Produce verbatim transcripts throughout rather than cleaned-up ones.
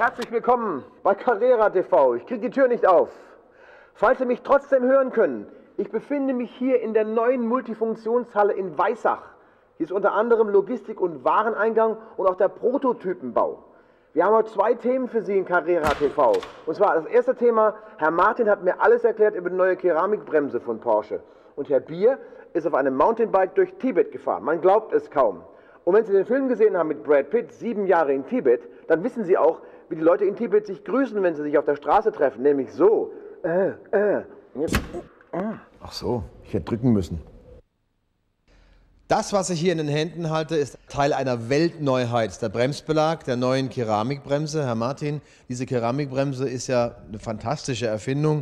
Herzlich willkommen bei Carrera T V. Ich kriege die Tür nicht auf. Falls Sie mich trotzdem hören können, ich befinde mich hier in der neuen Multifunktionshalle in Weissach. Hier ist unter anderem Logistik- und Wareneingang und auch der Prototypenbau. Wir haben heute zwei Themen für Sie in Carrera T V. Und zwar das erste Thema, Herr Martin hat mir alles erklärt über die neue Keramikbremse von Porsche. Und Herr Bier ist auf einem Mountainbike durch Tibet gefahren. Man glaubt es kaum. Und wenn Sie den Film gesehen haben mit Brad Pitt, sieben Jahre in Tibet, dann wissen Sie auch, wie die Leute in Tibet sich grüßen, wenn sie sich auf der Straße treffen. Nämlich so. Äh, äh. Ach so, ich hätte drücken müssen. Das, was ich hier in den Händen halte, ist Teil einer Weltneuheit. Der Bremsbelag der neuen Keramikbremse. Herr Martin, diese Keramikbremse ist ja eine fantastische Erfindung.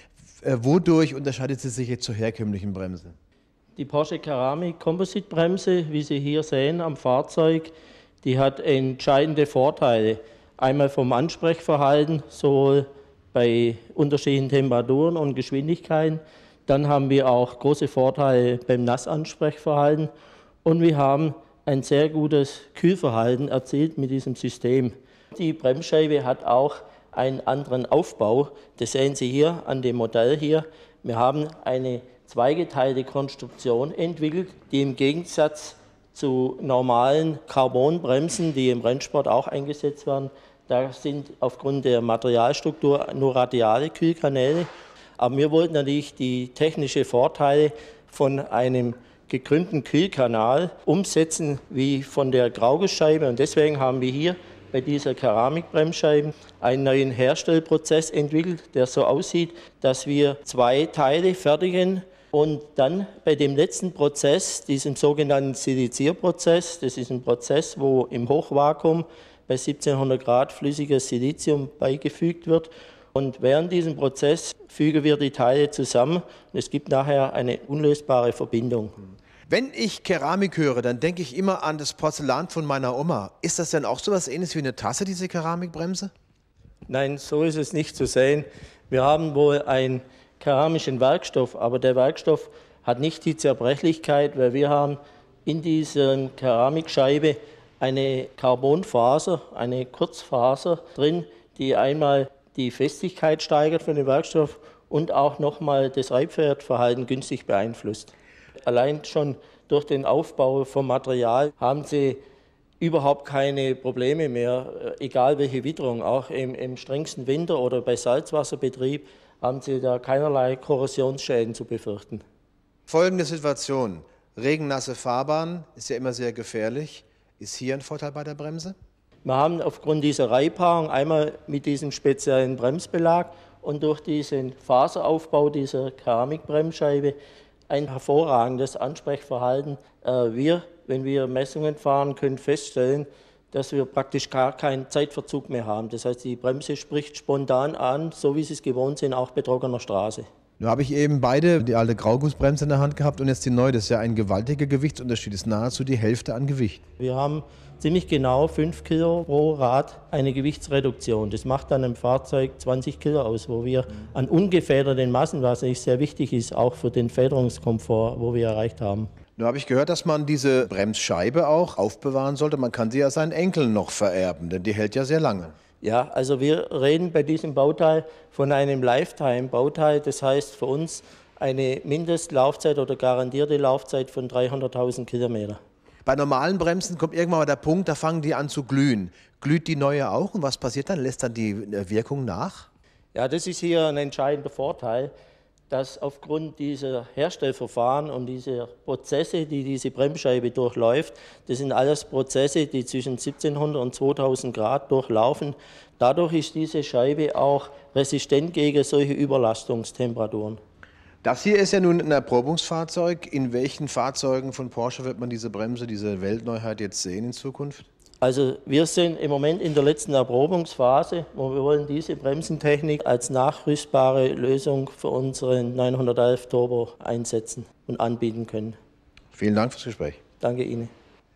Wodurch unterscheidet sie sich jetzt zur herkömmlichen Bremse? Die Porsche Keramik Composite Bremse, wie Sie hier sehen am Fahrzeug, die hat entscheidende Vorteile. Einmal vom Ansprechverhalten, sowohl bei unterschiedlichen Temperaturen und Geschwindigkeiten. Dann haben wir auch große Vorteile beim Nassansprechverhalten. Und wir haben ein sehr gutes Kühlverhalten erzielt mit diesem System. Die Bremsscheibe hat auch einen anderen Aufbau. Das sehen Sie hier an dem Modell hier. Wir haben eine zweigeteilte Konstruktion entwickelt, die im Gegensatz zu normalen Carbonbremsen, die im Rennsport auch eingesetzt werden, da sind aufgrund der Materialstruktur nur radiale Kühlkanäle. Aber wir wollten natürlich die technischen Vorteile von einem gekrümmten Kühlkanal umsetzen wie von der Graugussscheibe. Und deswegen haben wir hier bei dieser Keramikbremsscheibe einen neuen Herstellprozess entwickelt, der so aussieht, dass wir zwei Teile fertigen und dann bei dem letzten Prozess, diesem sogenannten Silizierprozess, das ist ein Prozess, wo im Hochvakuum bei siebzehnhundert Grad flüssiges Silizium beigefügt wird. Und während diesem Prozess fügen wir die Teile zusammen und es gibt nachher eine unlösbare Verbindung. Wenn ich Keramik höre, dann denke ich immer an das Porzellan von meiner Oma. Ist das denn auch so etwas Ähnliches wie eine Tasse, diese Keramikbremse? Nein, so ist es nicht zu sehen. Wir haben wohl einen keramischen Werkstoff, aber der Werkstoff hat nicht die Zerbrechlichkeit, weil wir haben in dieser Keramikscheibe eine Carbonfaser, eine Kurzfaser drin, die einmal die Festigkeit steigert von dem Werkstoff und auch nochmal das Reibwertverhalten günstig beeinflusst. Allein schon durch den Aufbau vom Material haben Sie überhaupt keine Probleme mehr, egal welche Witterung, auch im, im strengsten Winter oder bei Salzwasserbetrieb haben Sie da keinerlei Korrosionsschäden zu befürchten. Folgende Situation, regennasse Fahrbahn ist ja immer sehr gefährlich. Ist hier ein Vorteil bei der Bremse? Wir haben aufgrund dieser Reibpaarung einmal mit diesem speziellen Bremsbelag und durch diesen Faseraufbau dieser Keramikbremsscheibe ein hervorragendes Ansprechverhalten. Wir, wenn wir Messungen fahren, können feststellen, dass wir praktisch gar keinen Zeitverzug mehr haben. Das heißt, die Bremse spricht spontan an, so wie Sie es gewohnt sind, auch bei trockener Straße. Nun habe ich eben beide, die alte Graugussbremse in der Hand gehabt und jetzt die neue. Das ist ja ein gewaltiger Gewichtsunterschied, das ist nahezu die Hälfte an Gewicht. Wir haben ziemlich genau fünf Kilo pro Rad eine Gewichtsreduktion. Das macht dann im Fahrzeug zwanzig Kilo aus, wo wir an ungefederten Massen, was eigentlich sehr wichtig ist, auch für den Federungskomfort, wo wir erreicht haben. Nun habe ich gehört, dass man diese Bremsscheibe auch aufbewahren sollte. Man kann sie ja seinen Enkeln noch vererben, denn die hält ja sehr lange. Ja, also wir reden bei diesem Bauteil von einem Lifetime-Bauteil. Das heißt für uns eine Mindestlaufzeit oder garantierte Laufzeit von dreihunderttausend Kilometer. Bei normalen Bremsen kommt irgendwann mal der Punkt, da fangen die an zu glühen. Glüht die neue auch und was passiert dann? Lässt dann die Wirkung nach? Ja, das ist hier ein entscheidender Vorteil, dass aufgrund dieser Herstellverfahren und dieser Prozesse, die diese Bremsscheibe durchläuft, das sind alles Prozesse, die zwischen siebzehnhundert und zweitausend Grad durchlaufen. Dadurch ist diese Scheibe auch resistent gegen solche Überlastungstemperaturen. Das hier ist ja nun ein Erprobungsfahrzeug. In welchen Fahrzeugen von Porsche wird man diese Bremse, diese Weltneuheit jetzt sehen in Zukunft? Also wir sind im Moment in der letzten Erprobungsphase, wo wir wollen diese Bremsentechnik als nachrüstbare Lösung für unseren neunhundertelf Turbo einsetzen und anbieten können. Vielen Dank fürs Gespräch. Danke Ihnen.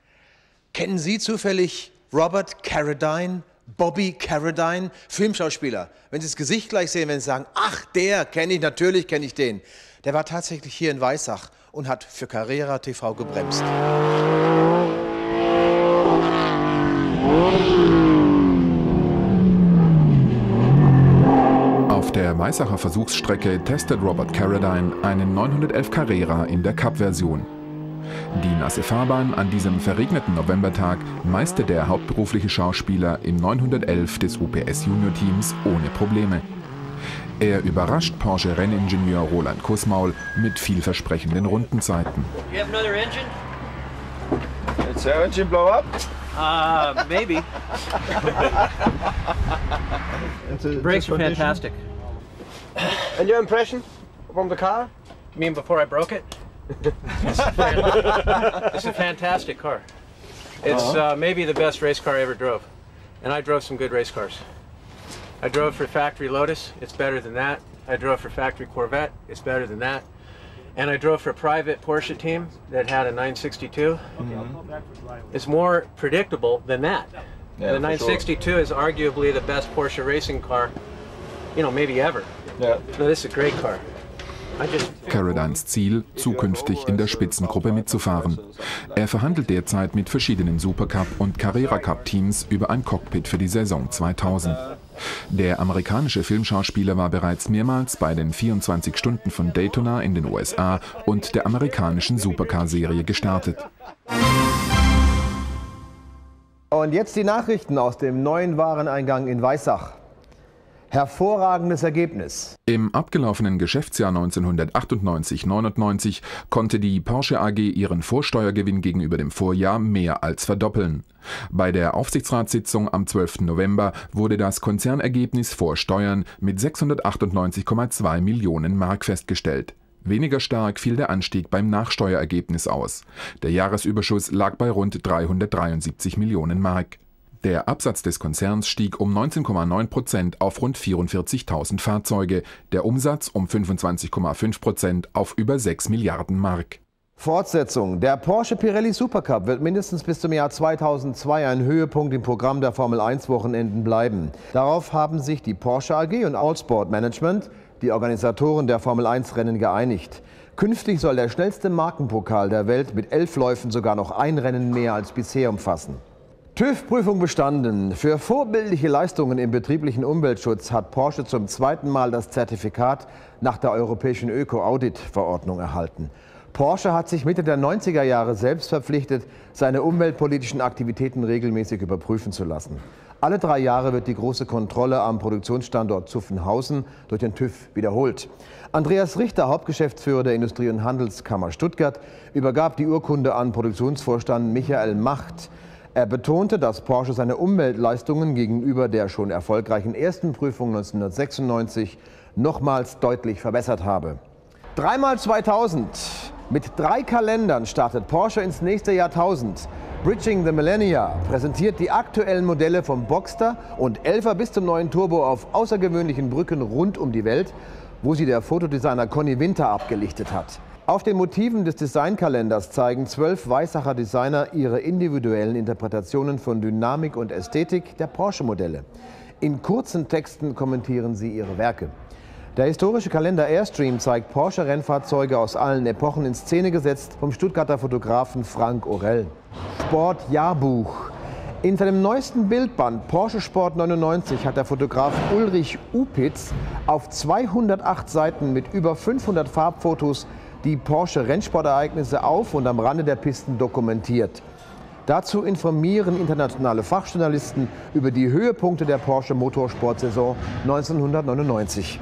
Kennen Sie zufällig Robert Carradine, Bobby Carradine, Filmschauspieler? Wenn Sie das Gesicht gleich sehen, wenn Sie sagen, ach, der kenne ich, natürlich kenne ich den. Der war tatsächlich hier in Weissach und hat für Carrera T V gebremst. Auf der Weissacher Versuchsstrecke testet Robert Carradine einen neunhundertelf Carrera in der Cup-Version. Die nasse Fahrbahn an diesem verregneten Novembertag meisterte der hauptberufliche Schauspieler im neunhundertelf des U P S-Junior-Teams ohne Probleme. Er überrascht Porsche-Renningenieur Roland Kussmaul mit vielversprechenden Rundenzeiten. You have another engine? Did the engine blow up? Uh, maybe. Brakes are fantastic. And your impression from the car? You mean before I broke it? It's a fan- it's a fantastic car. It's uh, maybe the best race car I ever drove. And I drove some good race cars. I drove for factory Lotus, it's better than that. I drove for factory Corvette, it's better than that. And I drove for a private Porsche team that had a nine sixty-two. Mm-hmm. It's more predictable than that. Yeah, the nine sixty-two sure. is arguably the best Porsche racing car, you know, maybe ever. Yeah. No, this is a great car. Carradines Ziel, zukünftig in der Spitzengruppe mitzufahren. Er verhandelt derzeit mit verschiedenen Supercup- und Carrera-Cup-Teams über ein Cockpit für die Saison zweitausend. Der amerikanische Filmschauspieler war bereits mehrmals bei den vierundzwanzig Stunden von Daytona in den U S A und der amerikanischen Supercar-Serie gestartet. Und jetzt die Nachrichten aus dem neuen Wareneingang in Weissach. Hervorragendes Ergebnis. Im abgelaufenen Geschäftsjahr neunzehnhundertachtundneunzig neunundneunzig konnte die Porsche A G ihren Vorsteuergewinn gegenüber dem Vorjahr mehr als verdoppeln. Bei der Aufsichtsratssitzung am zwölften November wurde das Konzernergebnis vor Steuern mit sechshundertachtundneunzig Komma zwei Millionen Mark festgestellt. Weniger stark fiel der Anstieg beim Nachsteuerergebnis aus. Der Jahresüberschuss lag bei rund dreihundertdreiundsiebzig Millionen Mark. Der Absatz des Konzerns stieg um neunzehn Komma neun Prozent auf rund vierundvierzigtausend Fahrzeuge, der Umsatz um fünfundzwanzig Komma fünf Prozent auf über sechs Milliarden Mark. Fortsetzung. Der Porsche Pirelli Supercup wird mindestens bis zum Jahr zweitausendzwei ein Höhepunkt im Programm der Formel eins Wochenenden bleiben. Darauf haben sich die Porsche A G und Allsport Management, die Organisatoren der Formel eins Rennen, geeinigt. Künftig soll der schnellste Markenpokal der Welt mit elf Läufen sogar noch ein Rennen mehr als bisher umfassen. TÜV-Prüfung bestanden. Für vorbildliche Leistungen im betrieblichen Umweltschutz hat Porsche zum zweiten Mal das Zertifikat nach der europäischen Öko-Audit-Verordnung erhalten. Porsche hat sich Mitte der neunziger Jahre selbst verpflichtet, seine umweltpolitischen Aktivitäten regelmäßig überprüfen zu lassen. Alle drei Jahre wird die große Kontrolle am Produktionsstandort Zuffenhausen durch den TÜV wiederholt. Andreas Richter, Hauptgeschäftsführer der Industrie- und Handelskammer Stuttgart, übergab die Urkunde an Produktionsvorstand Michael Macht. Er betonte, dass Porsche seine Umweltleistungen gegenüber der schon erfolgreichen ersten Prüfung neunzehnhundertsechsundneunzig nochmals deutlich verbessert habe. Dreimal zweitausend. Mit drei Kalendern startet Porsche ins nächste Jahrtausend. Bridging the Millennia präsentiert die aktuellen Modelle vom Boxster und elfer bis zum neuen Turbo auf außergewöhnlichen Brücken rund um die Welt, wo sie der Fotodesigner Conny Winter abgelichtet hat. Auf den Motiven des Designkalenders zeigen zwölf Weissacher Designer ihre individuellen Interpretationen von Dynamik und Ästhetik der Porsche-Modelle. In kurzen Texten kommentieren sie ihre Werke. Der historische Kalender Airstream zeigt Porsche-Rennfahrzeuge aus allen Epochen in Szene gesetzt vom Stuttgarter Fotografen Frank Orell. Sport-Jahrbuch. In seinem neuesten Bildband Porsche Sport neunundneunzig hat der Fotograf Ulrich Upitz auf zweihundertacht Seiten mit über fünfhundert Farbfotos die Porsche-Rennsportereignisse auf und am Rande der Pisten dokumentiert. Dazu informieren internationale Fachjournalisten über die Höhepunkte der Porsche Motorsportsaison neunzehnhundertneunundneunzig.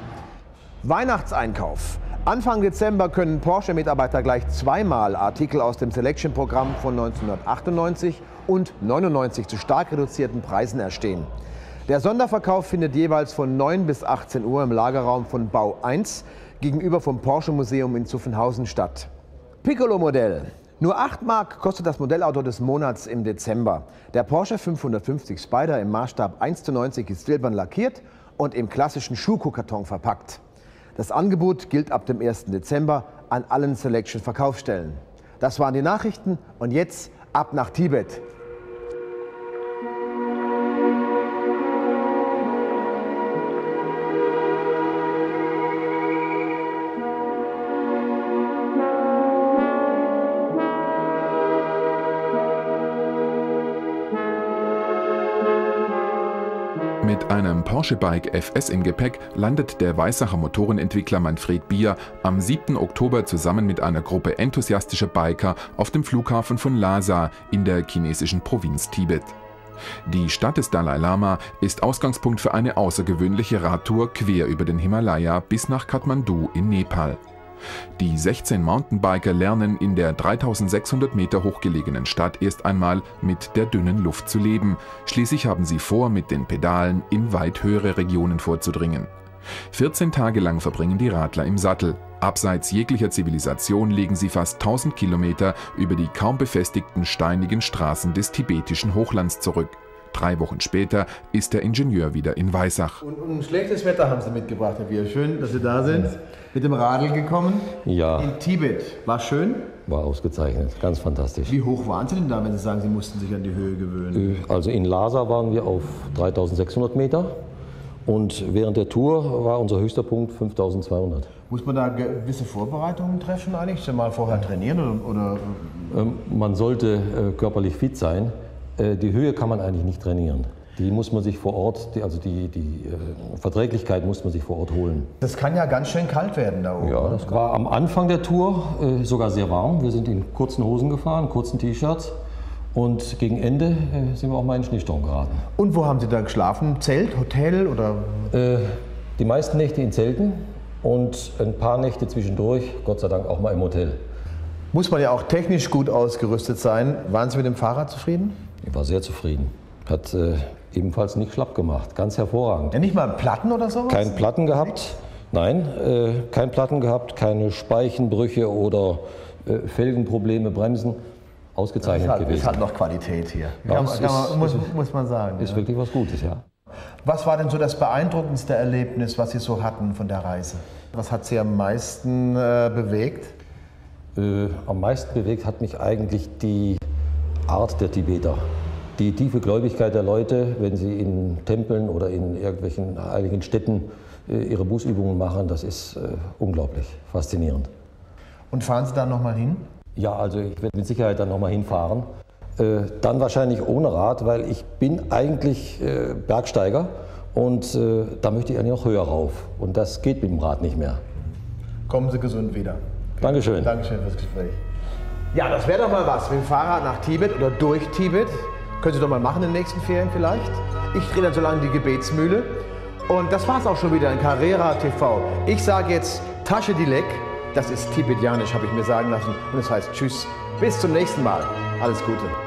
Weihnachtseinkauf. Anfang Dezember können Porsche-Mitarbeiter gleich zweimal Artikel aus dem Selection-Programm von neunzehnhundertachtundneunzig und neunundneunzig zu stark reduzierten Preisen erstehen. Der Sonderverkauf findet jeweils von neun bis achtzehn Uhr im Lagerraum von Bau eins gegenüber vom Porsche Museum in Zuffenhausen statt. Piccolo-Modell. Nur acht Mark kostet das Modellauto des Monats im Dezember. Der Porsche fünfhundertfünfzig Spyder im Maßstab eins zu neunzig ist silbern lackiert und im klassischen Schuko-Karton verpackt. Das Angebot gilt ab dem ersten Dezember an allen Selection-Verkaufsstellen. Das waren die Nachrichten und jetzt ab nach Tibet. Mit einem Porsche-Bike F S im Gepäck landet der Weißacher Motorenentwickler Manfred Bier am siebten Oktober zusammen mit einer Gruppe enthusiastischer Biker auf dem Flughafen von Lhasa in der chinesischen Provinz Tibet. Die Stadt des Dalai Lama ist Ausgangspunkt für eine außergewöhnliche Radtour quer über den Himalaya bis nach Kathmandu in Nepal. Die sechzehn Mountainbiker lernen in der dreitausendsechshundert Meter hochgelegenen Stadt erst einmal mit der dünnen Luft zu leben. Schließlich haben sie vor, mit den Pedalen in weit höhere Regionen vorzudringen. vierzehn Tage lang verbringen die Radler im Sattel. Abseits jeglicher Zivilisation legen sie fast tausend Kilometer über die kaum befestigten steinigen Straßen des tibetischen Hochlands zurück. Drei Wochen später ist der Ingenieur wieder in Weissach. Und, und ein schlechtes Wetter haben Sie mitgebracht, Herr Bier. Schön, dass Sie da sind. Mit dem Radl gekommen. Ja. In Tibet. War schön? War ausgezeichnet, ganz fantastisch. Wie hoch waren Sie denn da, wenn Sie sagen, Sie mussten sich an die Höhe gewöhnen? Also in Lhasa waren wir auf dreitausendsechshundert Meter und während der Tour war unser höchster Punkt fünftausendzweihundert. Muss man da gewisse Vorbereitungen treffen eigentlich? Schon mal vorher trainieren? Oder, oder? Ähm, man sollte äh, körperlich fit sein. Äh, die Höhe kann man eigentlich nicht trainieren. Die muss man sich vor Ort, die, also die, die äh, Verträglichkeit muss man sich vor Ort holen. Das kann ja ganz schön kalt werden da oben. Ja, das war am Anfang der Tour äh, sogar sehr warm. Wir sind in kurzen Hosen gefahren, kurzen T-Shirts. Und gegen Ende äh, sind wir auch mal in den Schneesturm geraten. Und wo haben Sie da geschlafen? Zelt, Hotel oder? Äh, die meisten Nächte in Zelten und ein paar Nächte zwischendurch, Gott sei Dank auch mal im Hotel. Muss man ja auch technisch gut ausgerüstet sein. Waren Sie mit dem Fahrrad zufrieden? Ich war sehr zufrieden. Hat äh, ebenfalls nicht schlapp gemacht. Ganz hervorragend. Ja, nicht mal Platten oder sowas? Kein Platten gehabt. Nein, äh, kein Platten gehabt, keine Speichenbrüche oder äh, Felgenprobleme, Bremsen. Ausgezeichnet das hat, gewesen. Es hat noch Qualität hier. Ja, kann, es kann man, ist, muss, ist, muss man sagen. Ist ja. wirklich was Gutes, ja. Was war denn so das beeindruckendste Erlebnis, was Sie so hatten von der Reise? Was hat Sie am meisten äh, bewegt? Äh, am meisten bewegt hat mich eigentlich die Art der Tibeter. Die tiefe Gläubigkeit der Leute, wenn sie in Tempeln oder in irgendwelchen heiligen Städten äh, ihre Bußübungen machen, das ist äh, unglaublich faszinierend. Und fahren Sie da nochmal hin? Ja, also ich werde mit Sicherheit dann nochmal hinfahren. Äh, dann wahrscheinlich ohne Rad, weil ich bin eigentlich äh, Bergsteiger und äh, da möchte ich eigentlich noch höher rauf. Und das geht mit dem Rad nicht mehr. Kommen Sie gesund wieder. Dankeschön. Dankeschön fürs Gespräch. Ja, das wäre doch mal was mit dem Fahrrad nach Tibet oder durch Tibet. Können Sie doch mal machen in den nächsten Ferien vielleicht. Ich drehe dann so lange die Gebetsmühle. Und das war's auch schon wieder in Carrera T V. Ich sage jetzt Tasche Dilek. Das ist tibetianisch, habe ich mir sagen lassen. Und das heißt Tschüss. Bis zum nächsten Mal. Alles Gute.